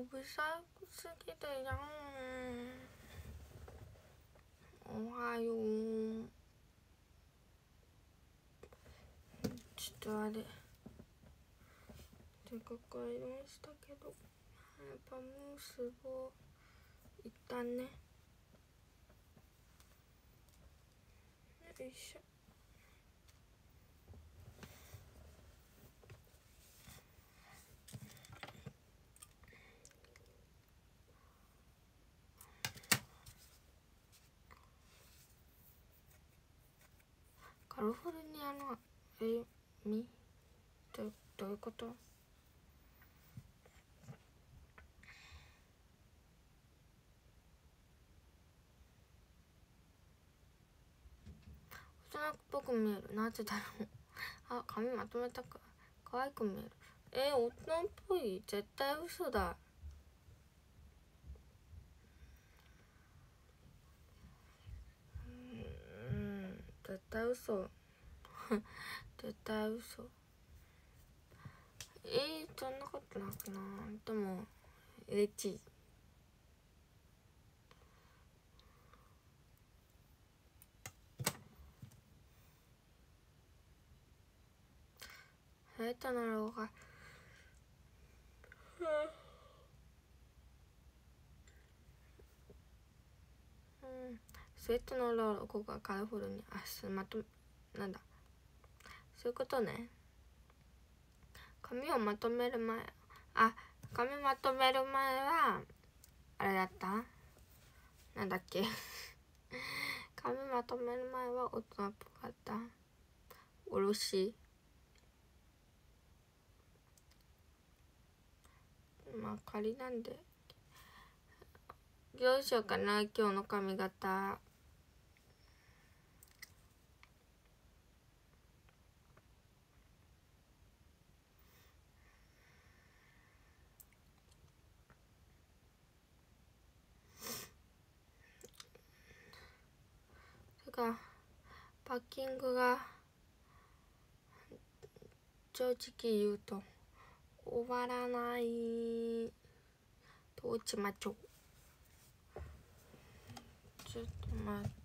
うるさすぎるじゃん。おはよう。ちょっとあれせっかくアイロンしたけど、やっぱムースを一旦ね、よいしょ。カリフォルニアのどういうこと？大人っぽく見える。なぜだろう。あ、髪まとめたか。可愛く見える。大人っぽい？絶対嘘だ。絶対嘘。絶対嘘。そんなことなくない？でも嬉しい。スウェットのロゴがスウェットのロゴがカリフォルニア。なんだ、そういうことね。髪をまとめる前、髪まとめる前はあれだった？なんだっけ髪まとめる前は大人っぽかった。おろし。まあ仮なんでどうしようかな。今日の髪型がパッキングが正直言うと終わらない。と落ちまちょ。ちょっと待って。